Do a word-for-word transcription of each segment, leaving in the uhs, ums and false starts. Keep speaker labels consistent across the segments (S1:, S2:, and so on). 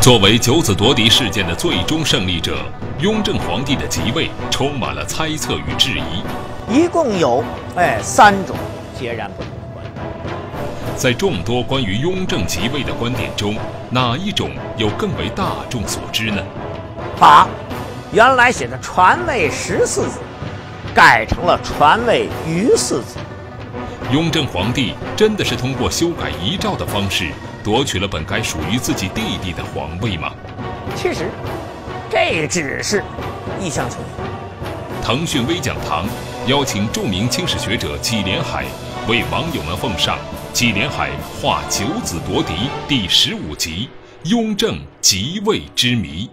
S1: 作为九子夺嫡事件的最终胜利者，雍正皇帝的即位充满了猜测与质疑。
S2: 一共有哎三种截然不同的观点。
S1: 在众多关于雍正即位的观点中，哪一种又更为大众所知呢？
S2: 把原来写的传位十四子改成了传位余四子。
S1: 雍正皇帝真的是通过修改遗诏的方式夺取了本该属于自己弟弟的皇位吗？
S2: 其实，这只是一厢情愿。
S1: 腾讯微讲堂邀请著名清史学者纪连海为网友们奉上纪连海画九子夺嫡第十五集《雍正即位之谜》。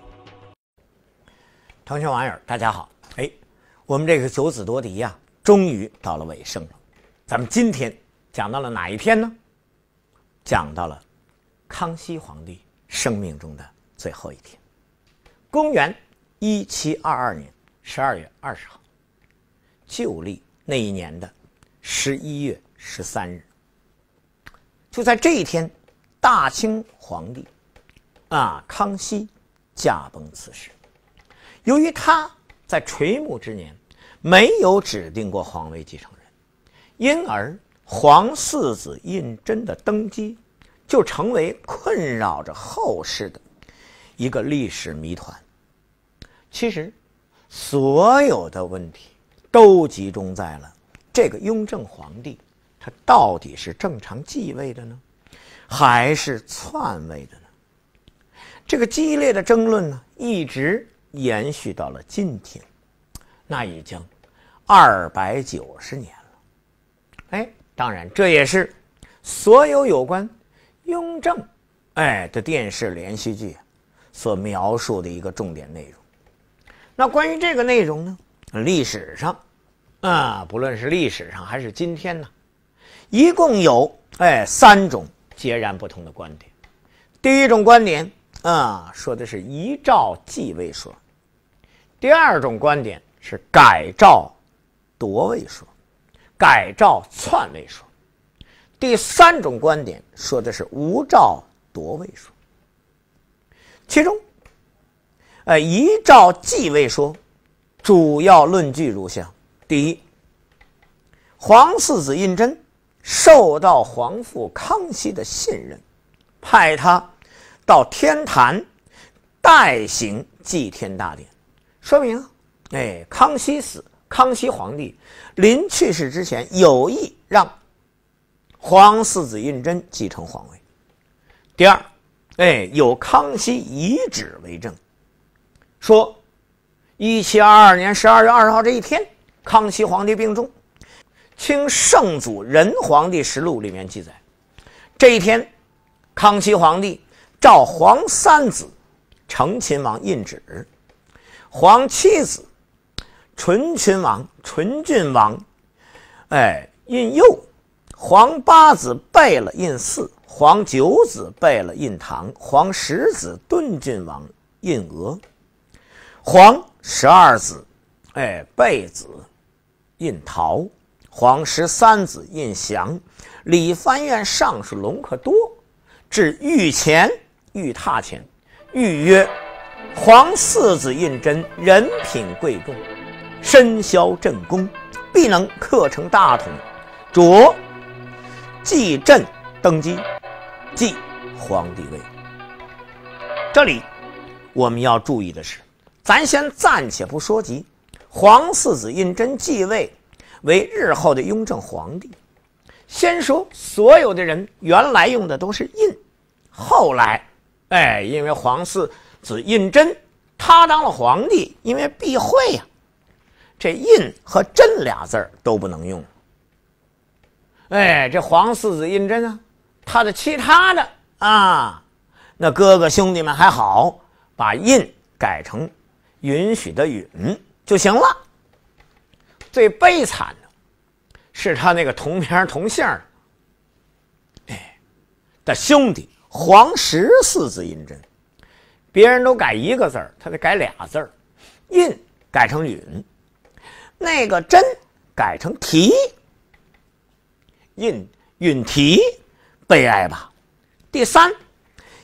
S2: 腾讯网友大家好，哎，我们这个九子夺嫡呀、啊，终于到了尾声了。咱们今天讲到了哪一天呢？讲到了康熙皇帝生命中的最后一天，公元一七二二年十二月二十号，旧历那一年的十一月十三日。就在这一天，大清皇帝啊康熙驾崩辞世。由于他在垂暮之年没有指定过皇位继承人，因而皇四子胤禛的登基就成为困扰着后世的一个历史谜团。其实所有的问题都集中在了这个雍正皇帝他到底是正常继位的呢，还是篡位的呢？这个激烈的争论呢，一直延续到了今天，那已经二百九十年了。哎，当然这也是所有有关雍正哎的电视连续剧所描述的一个重点内容。那关于这个内容呢，历史上啊，不论是历史上还是今天呢，一共有哎三种截然不同的观点。第一种观点啊，说的是遗诏继位说；第二种观点是改诏夺位说，改诏篡位说；第三种观点说的是无诏夺位说。其中，呃，遗诏继位说主要论据如下：第一，皇四子胤禛受到皇父康熙的信任，派他到天坛代行祭天大典，说明哎，康熙死，康熙皇帝临去世之前有意让皇四子胤禛继承皇位。第二，哎，有康熙遗旨为证，说一七二二年十二月二十号这一天，康熙皇帝病重。清圣祖仁皇帝实录里面记载，这一天康熙皇帝召皇三子承亲王胤祉，皇七子纯亲王纯郡王哎胤佑，皇八子贝勒胤祀，皇九子贝勒胤堂，皇十子敦郡王胤娥，皇十二子哎贝子胤陶，皇十三子胤祥，理藩院尚书隆科多至御前御榻前，谕曰：皇四子胤禛人品贵重，身消正功，必能克成大统，着继朕登基，继皇帝位。这里我们要注意的是，咱先暂且不说及皇四子胤禛继位为日后的雍正皇帝，先说所有的人原来用的都是胤，后来哎，因为皇四子胤禛他当了皇帝，因为避讳呀、啊，这胤和禛俩字儿都不能用。哎，这皇四子胤禛啊，他的其他的啊，那哥哥兄弟们还好，把胤改成允许的允就行了。最悲惨的是他那个同名同姓哎的兄弟皇十四子胤禛，别人都改一个字儿，他得改俩字儿，胤改成允，那个禛改成提，胤允提，悲哀吧。第三，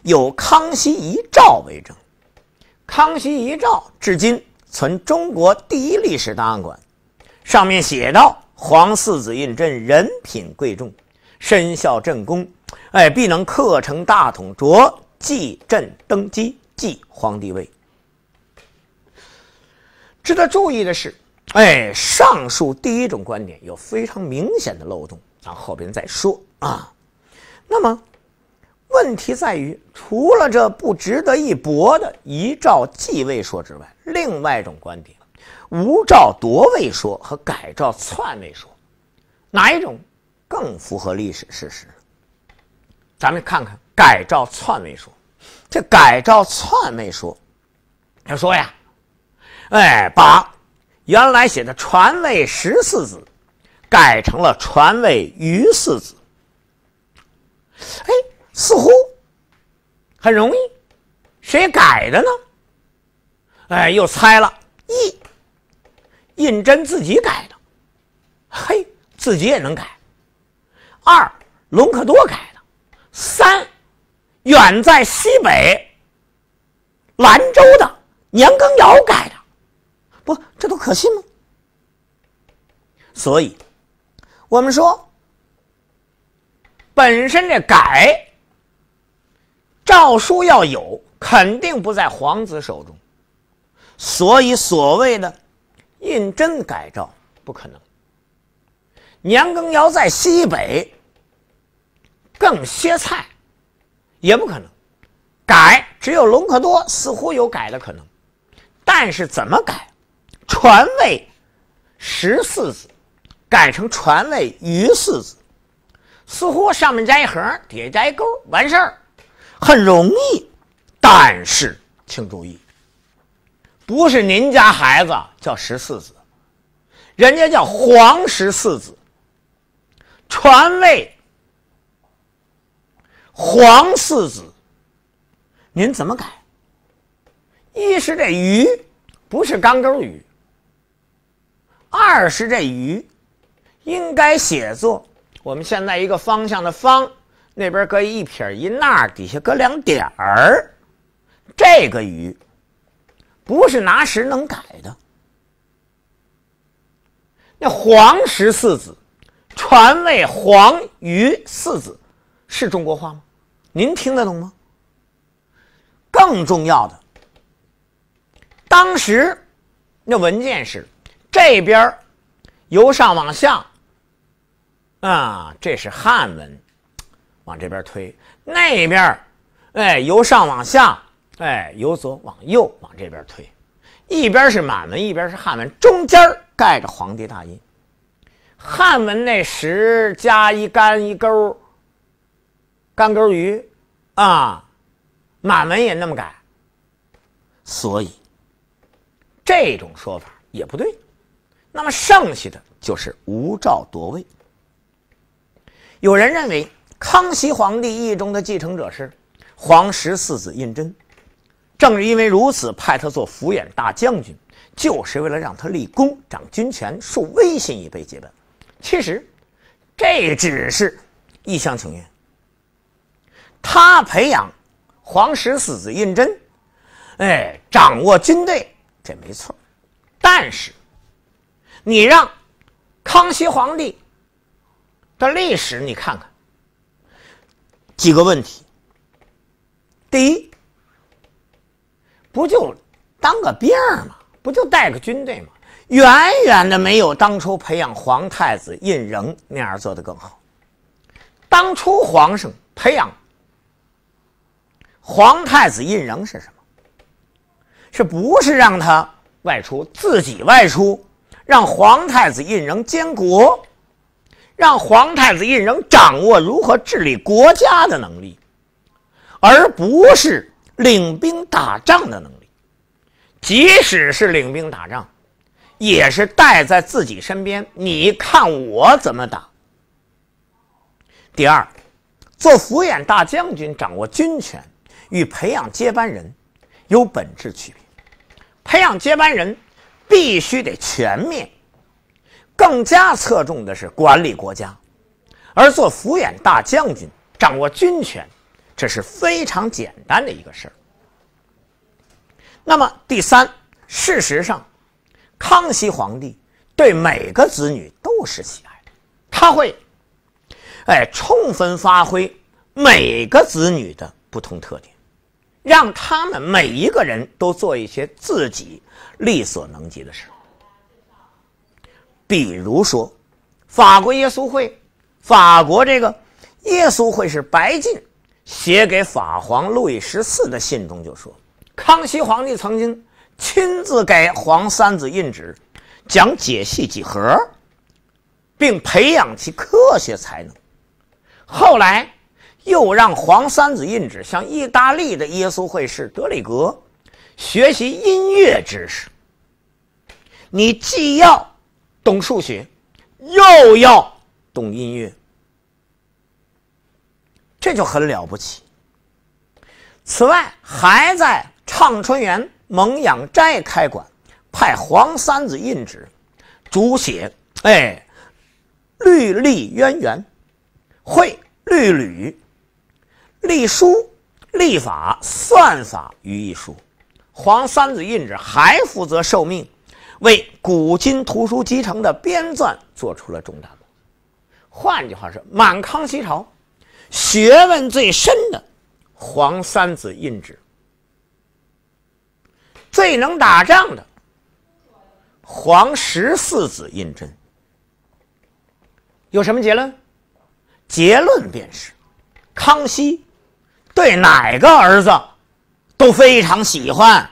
S2: 有康熙遗诏为证。康熙遗诏至今存中国第一历史档案馆，上面写道：皇四子胤禛人品贵重，身效朕功，哎，必能克成大统，着继朕登基，继皇帝位。值得注意的是，哎，上述第一种观点有非常明显的漏洞，咱后边再说啊。那么问题在于，除了这不值得一驳的遗诏继位说之外，另外一种观点，无诏夺位说和改诏篡位说，哪一种更符合历史事实？咱们看看改诏篡位说。这改诏篡位说，他说呀，哎，把原来写的传位十四子改成了传位余四子。哎，似乎很容易，谁改的呢？哎，又猜了，一胤禛自己改的，嘿，自己也能改。二，隆科多改的。三，远在西北兰州的年羹尧改的。不，这都可信吗？所以我们说，本身这改诏书要有，肯定不在皇子手中，所以所谓的胤禛改诏不可能。年羹尧在西北更歇菜，也不可能。改只有隆科多似乎有改的可能，但是怎么改？传位十四子改成传位余四子，似乎上面加一横，底下加一勾，完事儿，很容易。但是请注意，不是您家孩子叫十四子，人家叫皇十四子，传位皇四子，您怎么改？一是这余不是钢钩余，二是这余应该写作我们现在一个方向的方，那边搁一撇一捺，底下搁两点儿，这个余不是拿时能改的。那皇十四子传位皇余四子是中国话吗？您听得懂吗？更重要的，当时那文件是这边由上往下啊，这是汉文，往这边推，那边哎由上往下，哎由左往右往这边推，一边是满文，一边是汉文，中间盖着皇帝大印。汉文那十加一干一勾，干勾鱼啊，满文也那么改，所以这种说法也不对。那么剩下的就是无诏夺位。有人认为康熙皇帝意中的继承者是皇十四子胤禛，正是因为如此，派他做抚远大将军，就是为了让他立功、掌军权、树威信以备接班。其实这只是一厢情愿。他培养皇十四子胤禛，哎，掌握军队，这没错。但是你让康熙皇帝的历史你看看，几个问题。第一，不就当个兵吗？不就带个军队吗？远远的没有当初培养皇太子胤禛那样做得更好。当初皇上培养皇太子胤禛是什么？是不是让他外出，自己外出，让皇太子胤禛监国，让皇太子胤禛掌握如何治理国家的能力，而不是领兵打仗的能力。即使是领兵打仗，也是带在自己身边，你看我怎么打。第二，做抚远大将军，掌握军权，与培养接班人有本质区别。培养接班人必须得全面，更加侧重的是管理国家，而做抚远大将军，掌握军权， 这是非常简单的一个事儿。那么第三，事实上，康熙皇帝对每个子女都是喜爱的，他会，哎，充分发挥每个子女的不同特点，让他们每一个人都做一些自己力所能及的事。比如说，法国耶稣会，法国这个耶稣会士白晋写给法皇路易十四的信中就说，康熙皇帝曾经亲自给黄三子印纸，讲解析几何，并培养其科学才能。后来又让黄三子印纸向意大利的耶稣会士德里格学习音乐知识。你既要懂数学，又要懂音乐，这就很了不起。此外，还在畅春园蒙养斋开馆，派黄三子印纸主写哎律历渊源，会律吕、隶书、历法、算法于一书。黄三子印纸还负责受命，为古今图书集成的编纂做出了重大贡献。换句话说，满康熙朝学问最深的黄三子印纸，最能打仗的黄十四子胤禛。有什么结论？结论便是康熙对哪个儿子都非常喜欢，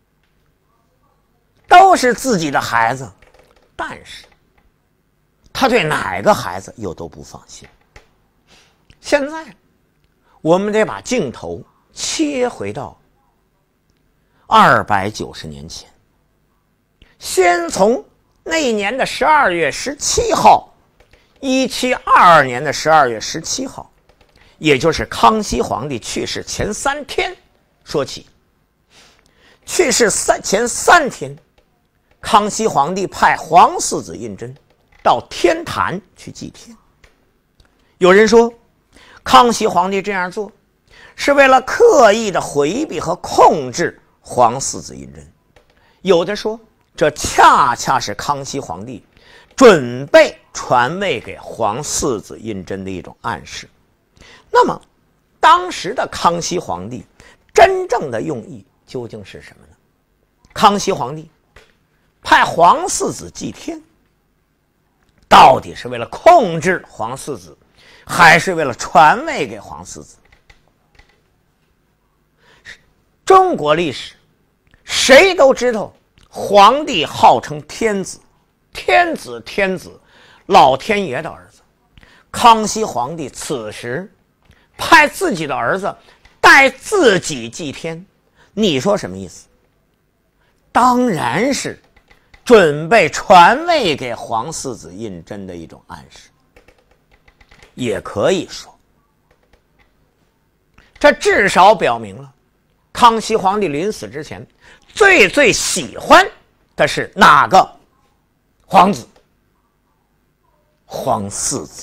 S2: 都是自己的孩子，但是他对哪个孩子又都不放心。现在我们得把镜头切回到二百九十年前，先从那一年的十二月十七号，一七二二年的十二月十七号，也就是康熙皇帝去世前三天说起。去世三前三天，康熙皇帝派黄四子胤禛到天坛去祭天。有人说，康熙皇帝这样做是为了刻意的回避和控制黄四子胤禛。有的说，这恰恰是康熙皇帝准备传位给黄四子胤禛的一种暗示。那么当时的康熙皇帝真正的用意究竟是什么呢？康熙皇帝派黄四子祭天，到底是为了控制黄四子，还是为了传位给黄四子？中国历史谁都知道，皇帝号称天子，天子天子，老天爷的儿子。康熙皇帝此时派自己的儿子带自己祭天，你说什么意思？当然是准备传位给黄四子胤禛的一种暗示。也可以说，这至少表明了康熙皇帝临死之前最最喜欢的是哪个皇子？黄四子。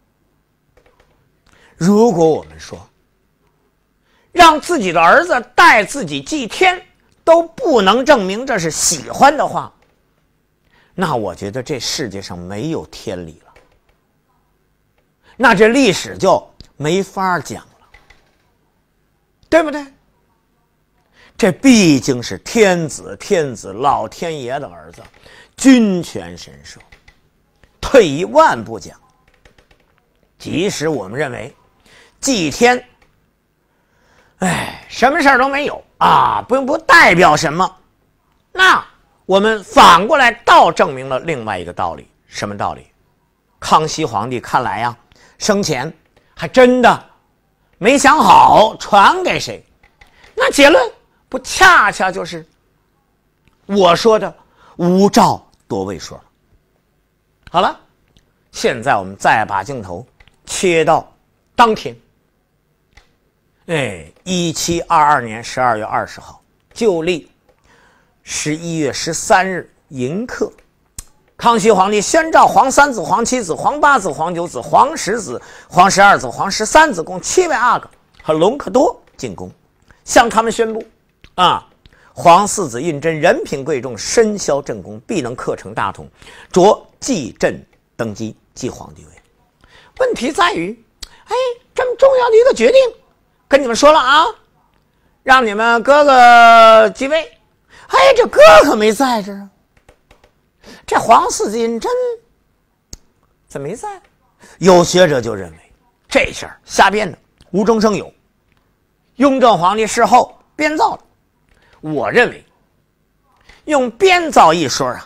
S2: 如果我们说让自己的儿子带自己祭天都不能证明这是喜欢的话，那我觉得这世界上没有天理了，那这历史就没法讲了，对不对？这毕竟是天子天子老天爷的儿子，君权神授。退一万步讲，即使我们认为祭天哎，什么事儿都没有啊，不不代表什么，那我们反过来倒证明了另外一个道理。什么道理？康熙皇帝看来呀，生前还真的没想好传给谁，那结论不恰恰就是我说的无诏夺位说了？好了，现在我们再把镜头切到当天，哎，一七二二年十二月二十号，旧历十一月十三日寅刻，康熙皇帝宣召皇三子、皇七子、皇八子、皇九子、皇十子、皇十二子、皇十三子共七位阿哥和隆科多进宫，向他们宣布啊，皇四子胤禛人品贵重，身肖正宫，必能克成大统，着继朕登基，继皇帝位。问题在于，哎，这么重要的一个决定，跟你们说了啊，让你们哥哥继位。哎，这哥哥没在这儿啊，这皇四子胤禛怎么没在？有学者就认为这事儿瞎编的，无中生有，雍正皇帝事后编造的。我认为用编造一说啊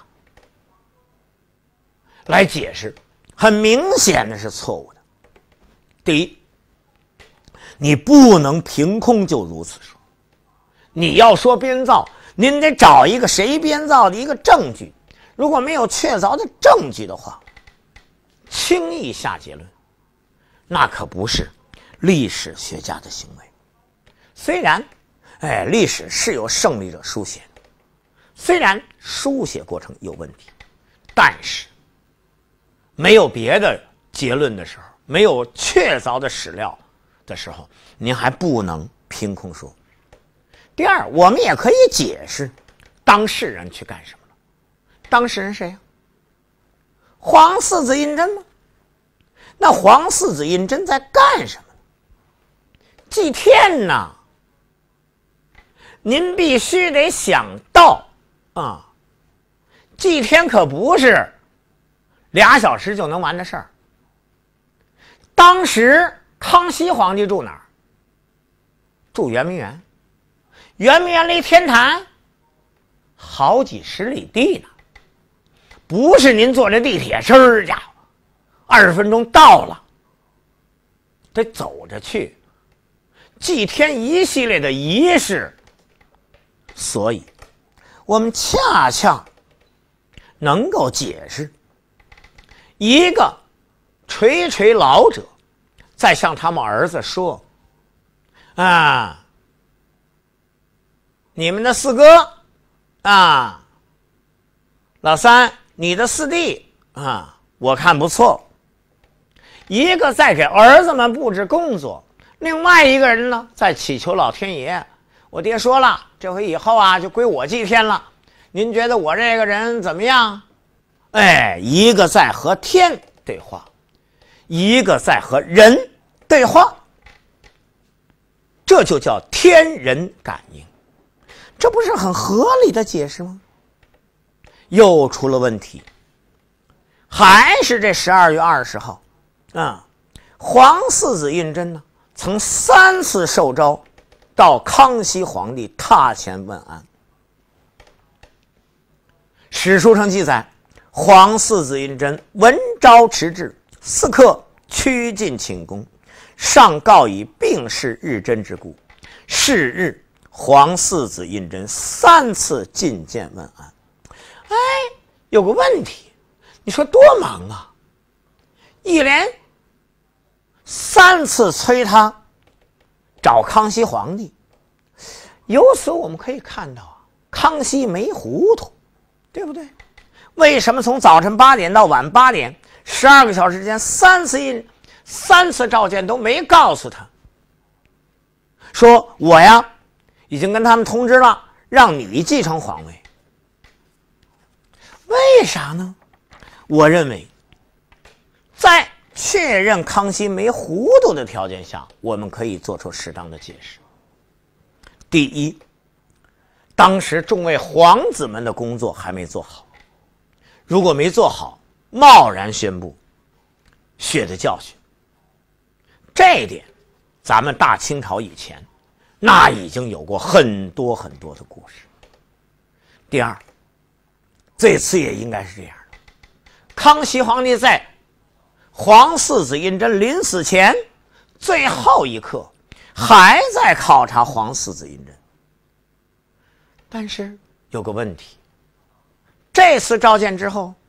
S2: 来解释，很明显的是错误的。第一，你不能凭空就如此说，你要说编造，您得找一个谁编造的一个证据，如果没有确凿的证据的话，轻易下结论，那可不是历史学家的行为。虽然哎，历史是由胜利者书写的，虽然书写过程有问题，但是没有别的结论的时候，没有确凿的史料的时候，您还不能凭空说。第二，我们也可以解释当事人去干什么了。当事人谁呀？皇四子胤禛吗？那皇四子胤禛在干什么呢？祭天呐！您必须得想到啊，祭天可不是俩小时就能完的事儿。当时康熙皇帝住哪儿？住圆明园。圆明园离天坛好几十里地呢，不是您坐这地铁哧家伙二十分钟到了，得走着去。祭天一系列的仪式，所以我们恰恰能够解释一个垂垂老者在向他们儿子说啊，你们的四哥啊，老三，你的四弟啊，我看不错。一个在给儿子们布置工作，另外一个人呢在祈求老天爷，我爹说了，这回以后啊就归我祭天了，您觉得我这个人怎么样？哎，一个在和天对话，一个在和人对话，这就叫天人感应，这不是很合理的解释吗？又出了问题，还是这十二月二十号啊，皇四子胤禛呢曾三次受召到康熙皇帝榻前问安。史书上记载，皇四子胤禛闻召迟至，四刻趋近寝宫，上告以病逝日臻之故。是日，皇四子胤禛三次觐见问安。哎，有个问题，你说多忙啊，一连三次催他找康熙皇帝。由此我们可以看到啊，康熙没糊涂，对不对？为什么从早晨八点到晚八点十二个小时之间三次印三次召见都没告诉他说，我呀已经跟他们通知了，让你继承皇位。为啥呢？我认为在确认康熙没糊涂的条件下，我们可以做出适当的解释。第一，当时众位皇子们的工作还没做好，如果没做好，贸然宣布，血的教训。这一点咱们大清朝以前那已经有过很多很多的故事。第二，这次也应该是这样的，康熙皇帝在皇四子胤禛临死前最后一刻还在考察皇四子胤禛。但是有个问题，这次召见之后，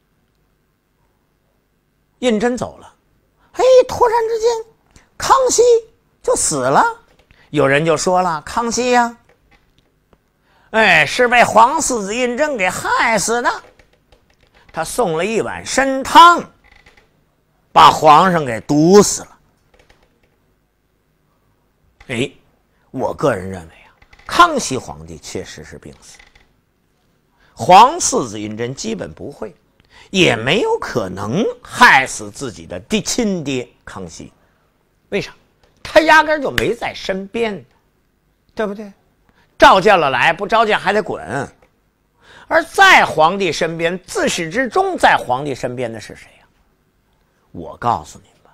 S2: 胤禛走了，哎，突然之间康熙就死了。有人就说了，康熙呀，哎，是被皇四子胤禛给害死的，他送了一碗参汤把皇上给毒死了。 哎，我个人认为啊，康熙皇帝确实是病死，皇四子胤禛基本不会，也没有可能害死自己的嫡亲爹康熙。为啥？他压根就没在身边，对不对？召见了来，不召见还得滚。而在皇帝身边，自始至终在皇帝身边的是谁呀？我告诉您吧，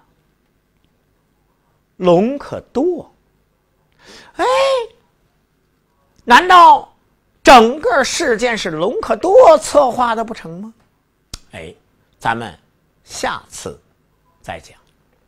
S2: 隆科多。哎，难道整个事件是隆科多策划的不成吗？哎，咱们下次再讲。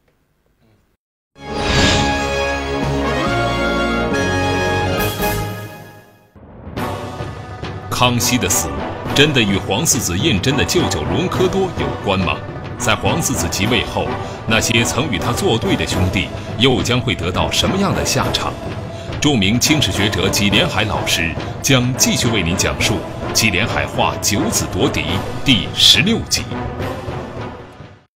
S1: 康熙的死真的与皇四子胤禛的舅舅隆科多有关吗？在皇四子即位后，那些曾与他作对的兄弟又将会得到什么样的下场？著名清史学者纪连海老师将继续为您讲述《纪连海话九子夺嫡》第十六集。